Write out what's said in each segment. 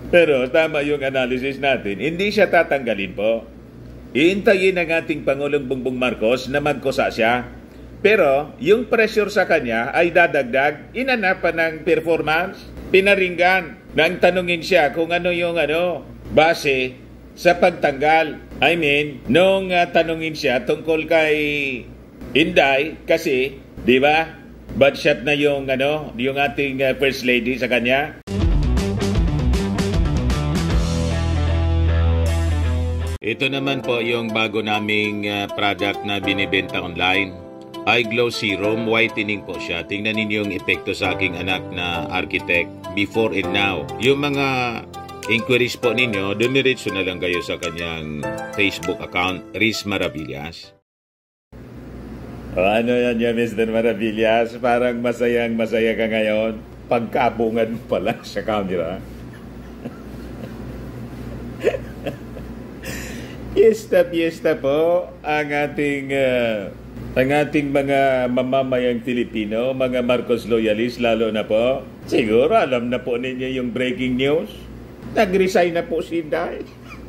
Pero tama yung analysis natin, hindi siya tatanggalin po. Iintayin ng ating Pangulong Bongbong Marcos na magkusa siya. Pero yung pressure sa kanya ay dadagdag, inanapan ng performance, pinaringgan, nang tanungin siya kung ano yung base sa pagtanggal. I mean, nung tanungin siya tungkol kay Inday, kasi, di ba, bad shot na yung ating First Lady sa kanya. Ito naman po yung bago naming product na binibenta online. iGlow Serum, whitening po siya. Tingnan ninyo yung epekto sa aking anak na architect before and now. Yung mga inquiries po ninyo, dumiretso na lang kayo sa kanyang Facebook account, Riz Maravillas. Ano yan Mr. Maravillas? Parang masayang-masaya ka ngayon. Pagkabungan pa lang sa camera. Fiesta po ang ating mga mamamayang Pilipino, mga Marcos loyalists lalo na po. Siguro alam na po ninyo yung breaking news. Nag-resign na po si Inday.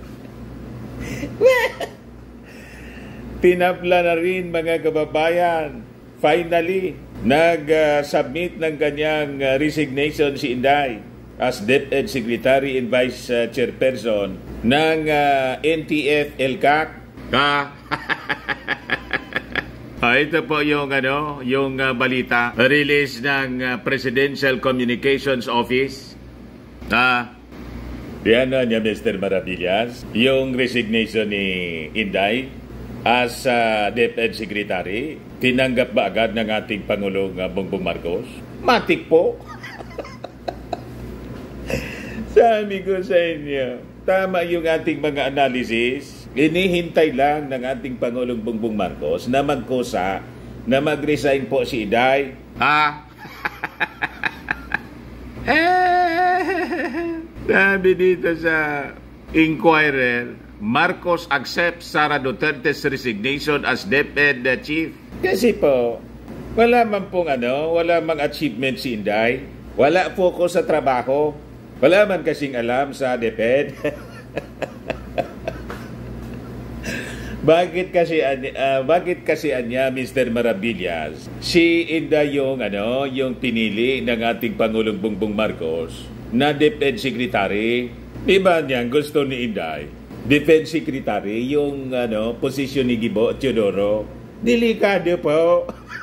Tinapla na rin mga kababayan. Finally, nag-submit ng kanyang resignation si Inday as DepEd Secretary and Vice Chairperson ng NTF-ELCAC. Ito po yung balita release ng Presidential Communications Office. Yan niya Mr. Maravillas, yung resignation ni Inday as DepEd Secretary. Tinanggap ba agad ng ating Pangulong Bongbong Marcos? Matik po. Sabi ko sa inyo, tama yung ating mga analysis. Inihintay lang ng ating Pangulong Bongbong Marcos na magkusa na mag-resign po si Inday. Sabi dito sa Inquirer, Marcos accepts Sara Duterte's resignation as DepEd Chief. Kasi po, wala man achievement si Inday. Wala focus sa trabaho. Wala man kasing alam sa DepEd. Bakit kasi anya Mr. Maravillas? Si Inday yung pinili ng ating Pangulong Bongbong Marcos na DepEd Secretary. Di ba niyan gusto ni Inday? Defense Secretary, yung posisyon ni Gibo Teodoro. Delikado po.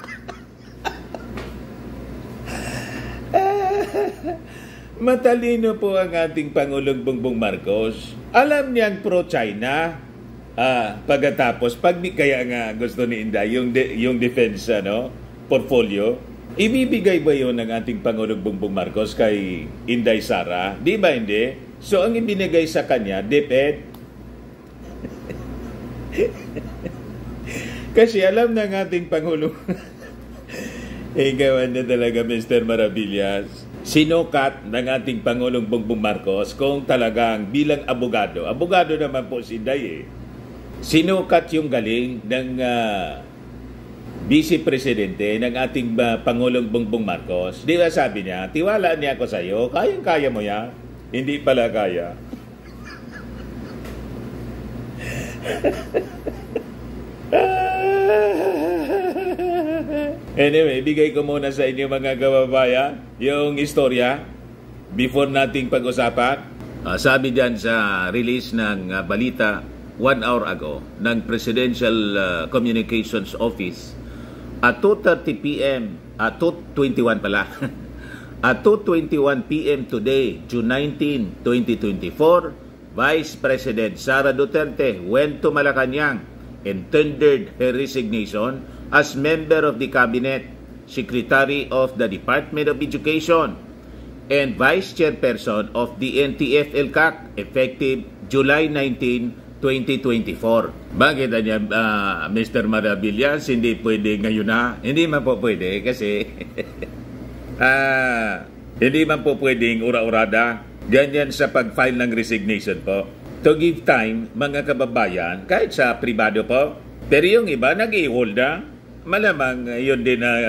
Matalino po ang ating Pangulong Bongbong Marcos. Alam niyang pro-China. Pagkatapos, kaya nga gusto ni Inday yung defense portfolio, ibibigay ba yun ng ating Pangulong Bongbong Marcos kay Inday Sara? Di ba hindi? So, ang ibinigay sa kanya, DepEd. Kasi alam ng ating Pangulong, gawan na talaga Mr. Maravillas, sinukat ng ating Pangulong Bongbong Marcos kung talagang bilang abogado naman po si Inday sinukat yung galing ng Vice Presidente ng ating Pangulong Bongbong Marcos. Di ba sabi niya, tiwala niya ako sa iyo, kayang-kaya mo yan. Hindi pala kaya. Anyway, bigay ko muna sa inyo mga kababayan yung istorya before nating pag-usapan. Sabi dyan sa release ng balita 1 hour ago ng Presidential Communications Office at 2:30 p.m. at 2:21 pala at 2:21 p.m. today, June 19, 2024, Vice President Sara Duterte went to Malacanang and tendered her resignation as member of the Cabinet, Secretary of the Department of Education, and Vice Chairperson of the NTF-ELCAC effective July 19, 2024. Bakit niya, Mr. Maravillas, hindi pwede ngayon na? Hindi man po pwede kasi hindi man po pwedeng ura-urada. Ganyan sa pag-file ng resignation po. To give time, mga kababayan, kahit sa pribado po. Pero yung iba, nag-i-hold na. Malamang yun din na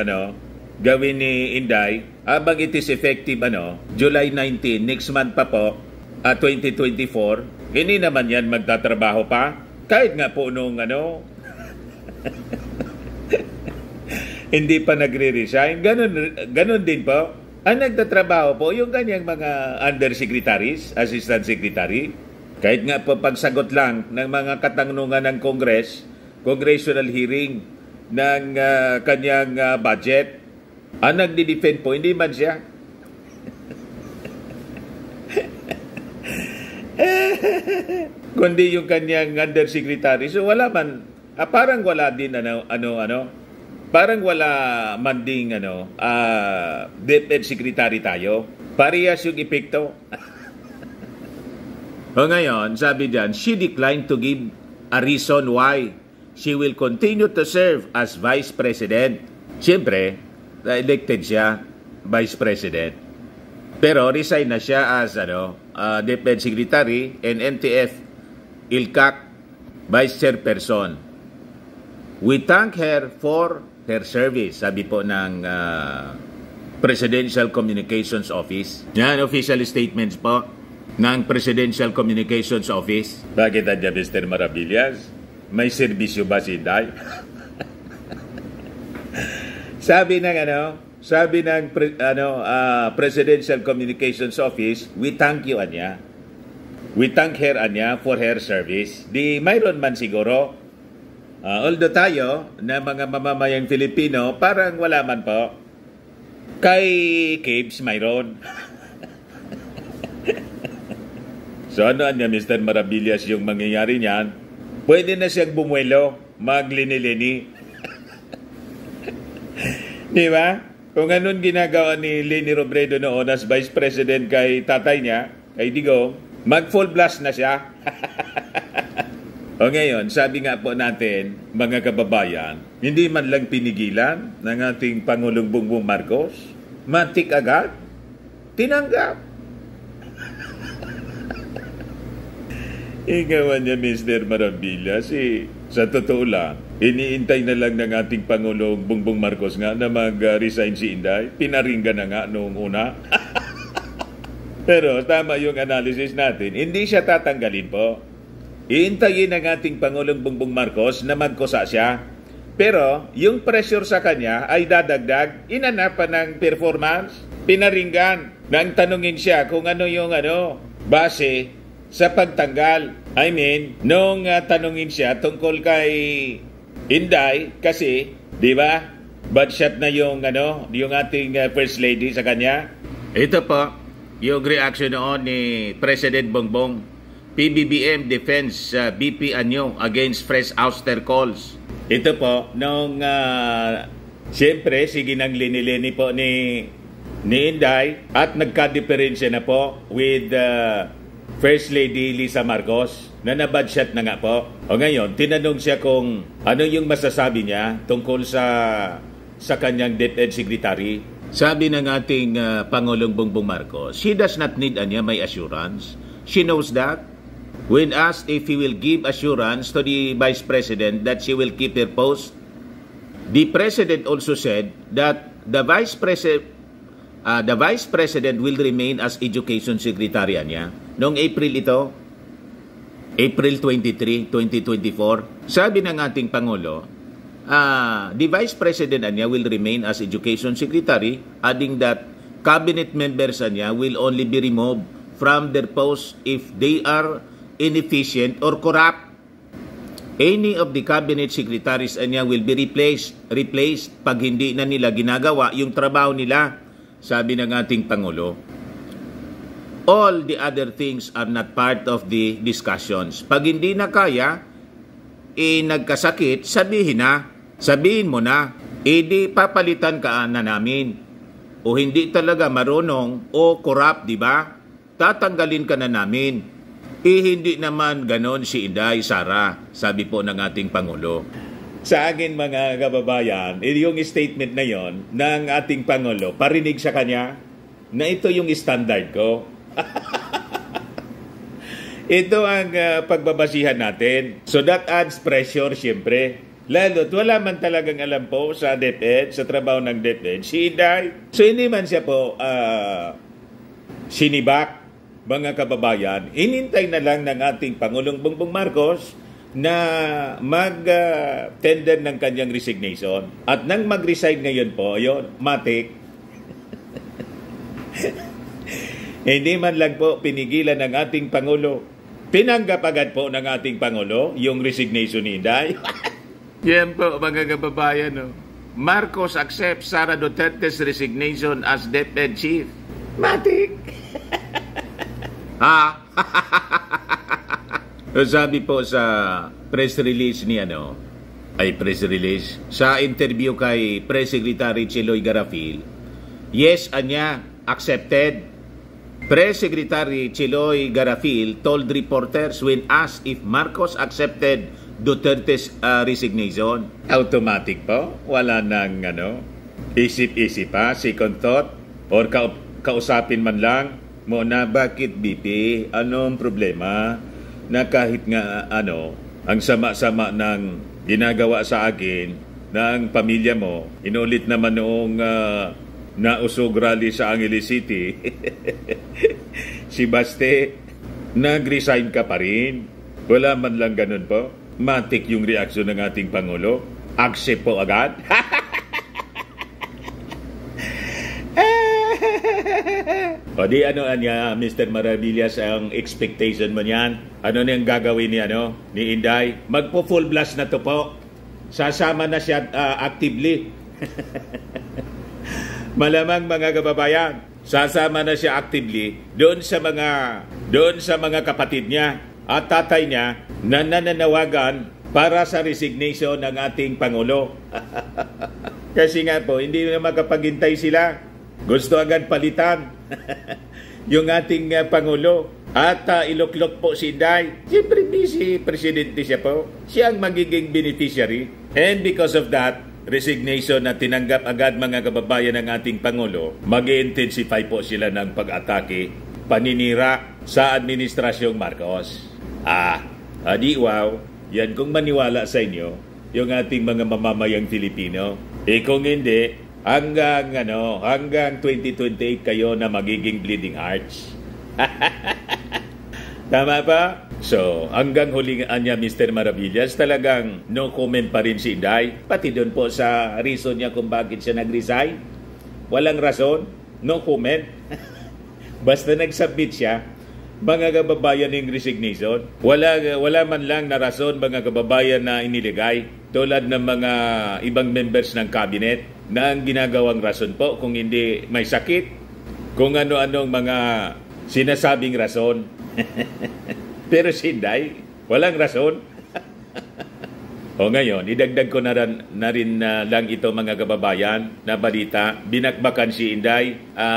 gawin ni Inday. Habang it is effective July 19, next month pa po, 2024, hindi naman yan magtatrabaho pa. Kahit nga po nung hindi pa nagre-resign. Ganon din po. Ang nagtatrabaho po, yung kanyang mga undersecretaries, assistant secretary, kahit nga po pagsagot lang ng mga katanungan ng congressional hearing ng kanyang budget, ang nagdi-defend po, hindi man siya. Kundi yung kanyang undersecretary. So wala man, parang wala din parang wala man ding DepEd secretary tayo. Parehas yung epekto. O ngayon, sabi diyan, she declined to give a reason why she will continue to serve as Vice President. Siyempre, elected siya Vice President. Pero resign na siya as DepEd Secretary and NTF ILCAC Vice Chairperson. We thank her for her service, sabi po ng Presidential Communications Office. Yan, official statements po ng Presidential Communications Office. Bakit adya, Mr. Maravillas? May serbisyo ba si Inday? Sabi ng Presidential Communications Office, we thank you, Anya. We thank her, Anya, for her service. Di mayroon man siguro, although tayo, na mga mamamayang Filipino, parang wala man po. Kay Cabes, mayroon. So Anya, Mr. Maravillas, yung mangyayari niyan, pwede na siyang bumuelo, maglini-lini. Di ba? Kung anong ginagawa ni Leni Robredo noon as Vice President kay tatay niya, kay Digong, mag-full blast na siya. O ngayon, sabi nga po natin, mga kababayan, hindi man lang pinigilan ng ating Pangulong Bongbong Marcos, matik agad, tinanggap. Igawan niya, Mr. Maravillas, sa totoo lang, iniintay na lang ng ating Pangulong Bongbong Marcos nga na mag-resign si Inday. Pinaringgan na nga noong una. Pero tama yung analysis natin. Hindi siya tatanggalin po. Iintayin ng ating Pangulong Bongbong Marcos na magkusa siya. Pero yung pressure sa kanya ay dadagdag. Inanapan ng performance. Pinaringgan. Nang tanungin siya kung ano yung base sa pagtanggal. I mean, nung tanungin siya tungkol kay Inday, kasi, di ba, bad shot na yung ating First Lady sa kanya. Ito po, yung reaction noon ni President Bongbong. PBBM defends BP Anyo against fresh ouster calls. Ito po, nung, siyempre, sige nang linilini po ni Inday at nagka-diferensya na po with First Lady Lisa Marcos na nabad shot na nga po. O ngayon, tinanong siya kung ano yung masasabi niya tungkol sa kanyang DepEd Secretary. Sabi ng ating Pangulong Bongbong Marcos, she does not need my assurance. She knows that. When asked if he will give assurance to the Vice President that she will keep her post, the President also said that the Vice President will remain as Education Secretary niya. Noong April ito, April 23, 2024, sabi ng ating Pangulo, the Vice President niya will remain as Education Secretary, adding that cabinet members niya will only be removed from their posts if they are inefficient or corrupt. Any of the cabinet secretaries niya will be replaced pag hindi na nila ginagawa yung trabaho nila, sabi ng ating Pangulo. All the other things are not part of the discussions. Pag hindi na kaya, nagkasakit, sabihin mo na, di papalitan ka na namin. O hindi talaga marunong o corrupt, di ba? Tatanggalin ka na namin. Hindi naman ganon si Inday Sara, sabi po ng ating Pangulo. Sa akin mga kababayan, yung statement na yon ng ating Pangulo, parinig sa kanya na ito yung standard ko. Ito ang pagbabasihan natin. So that adds pressure siyempre. Lalo't wala man talagang alam po sa DepEd, sa trabaho ng DepEd, si Inday. So hindi man siya po sinibak mga kababayan, inintay na lang ng ating Pangulong Bongbong Marcos na mag-tender ng kanyang resignation. At nang mag-resign ngayon po, yun, matik, hindi man lang po pinigilan ng ating Pangulo. Pinanggap agad po ng ating Pangulo yung resignation ni Inday. Yan po, mga kababayan. No? Marcos accepts Sara Duterte's resignation as DepEd Chief. Matik! Sabi po sa press release ni sa interview kay Press Secretary Chiloy Garafil, yes, anya, accepted. Press Secretary Chiloy Garafil told reporters when asked if Marcos accepted Duterte's resignation. Automatic po, wala nang isip-isip pa, second thought, or kausapin man lang mo na bakit BP, anong problema na kahit nga ang sama-sama ng ginagawa sa akin ng pamilya mo, inulit naman noong nausog rally sa Angeles City, si Baste, nag-resign ka pa rin. Wala man lang ganun po. Matik yung reaksyon ng ating Pangulo. Accept po agad. O di niya, Mr. Maravillas, ang expectation mo niyan? Ano niyang gagawin ni Inday? Magpo-full blast na to po. Sasama na siya actively. Malamang mga kababayan, sasama na siya actively doon sa mga kapatid niya at tatay niya na nananawagan para sa resignation ng ating Pangulo. Kasi nga po, hindi na makapaghintay sila. Gusto agad palitan yung ating Pangulo. At iluklok po si Inday. Siyempre, si Presidente siya po. Siya ang magiging beneficiary. And because of that, resignation na tinanggap agad mga kababayan ng ating Pangulo, mag-intensify po sila ng pag-atake, paninira sa Administrasyong Marcos. Di wow, yan kung maniwala sa inyo, yung ating mga mamamayang Filipino. Kung hindi, hanggang 2028 kayo na magiging bleeding hearts. Tama pa? So, hanggang huling niya, Mr. Maravillas, talagang no comment pa rin si Inday. Pati doon po sa reason niya kung bakit siya nag-resign. Walang rason, no comment. Basta nag-submit siya, mga kababayan ng resignation. Wala man lang na rason, mga kababayan, na iniligay. Tulad ng mga ibang members ng cabinet na ang ginagawang rason po, kung hindi may sakit, kung ano-anong mga sinasabing rason. Pero si Inday, walang rason. O ngayon, idagdag ko na rin lang ito, mga kababayan, na balita. Binakbakan si Inday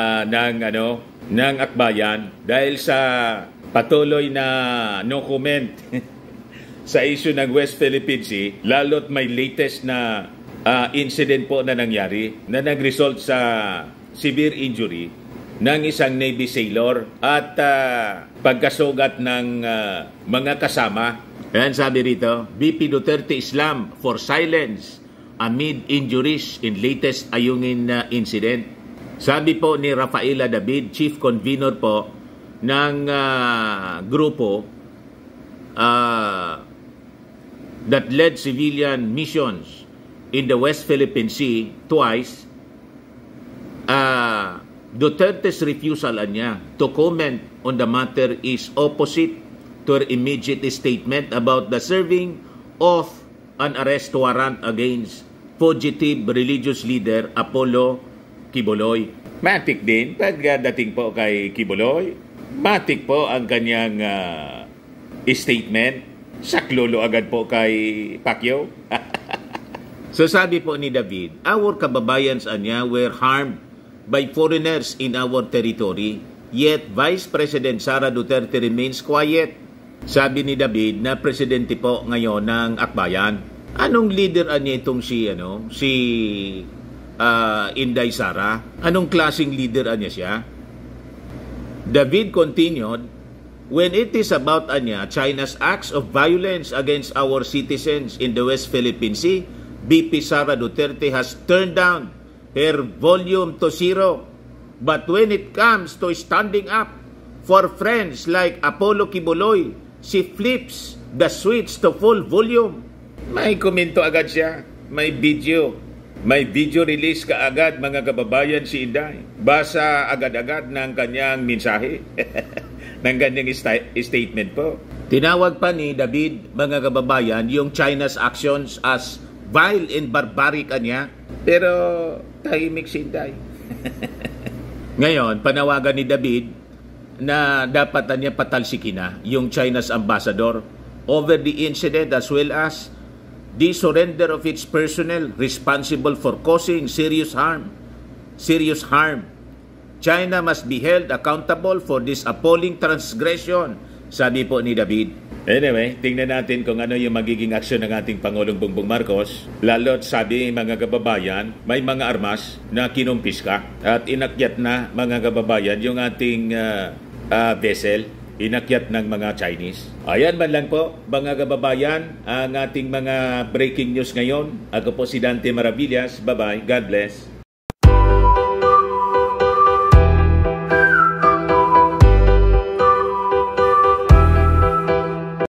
ng akbayan dahil sa patuloy na no comment sa issue ng West Philippine Sea, lalo't may latest na incident po na nangyari na nag-result sa severe injury ng isang Navy sailor at pagkasugat ng mga kasama. Ayan, sabi rito, BP Duterte Islam for silence amid injuries in latest Ayungin incident. Sabi po ni Rafaela David, Chief Convener po ng grupo that led civilian missions in the West Philippine Sea twice, Duterte's refusal niya to comment on the matter is opposite to her immediate statement about the serving of an arrest warrant against fugitive religious leader Apollo Quiboloy. Matik din pagdating po kay Quiboloy. Matik po ang kanyang statement. Saklolo agad po kay Pacquiao. So sabi po ni David, our kababayans were harmed by foreigners in our territory, yet Vice President Sara Duterte remains quiet. Sabi ni David na presidente po ngayon ng akbayan. Anong leader niya itong si Inday Sara? Anong klaseng leader niya siya? David continued, when it is about China's acts of violence against our citizens in the West Philippine Sea, BP Sara Duterte has turned down her volume to zero. But when it comes to standing up For friends like Apollo Kibuloy, she flips the switch to full volume. May komento agad siya. May video. May video release kaagad mga kababayan si Inday. Basa agad-agad ng kanyang mensahe. ng kanyang statement po. Tinawag pa ni David, mga kababayan, yung China's actions as vile and barbaric niya. Pero tahimik si Inday. Ngayon, panawagan ni David na dapat niya patalsikin na yung China's ambassador over the incident as well as the surrender of its personnel responsible for causing serious harm. China must be held accountable for this appalling transgression, sabi po ni David. Anyway, tingnan natin kung ano yung magiging aksyon ng ating Pangulong Bongbong Marcos. Lalo't sabi mga kababayan, may mga armas na kinumpiska at inakyat na mga kababayan yung ating vessel, inakyat ng mga Chinese. Ayan man lang po mga kababayan ang ating mga breaking news ngayon. Ako po si Dante Maravillas. Bye-bye. God bless.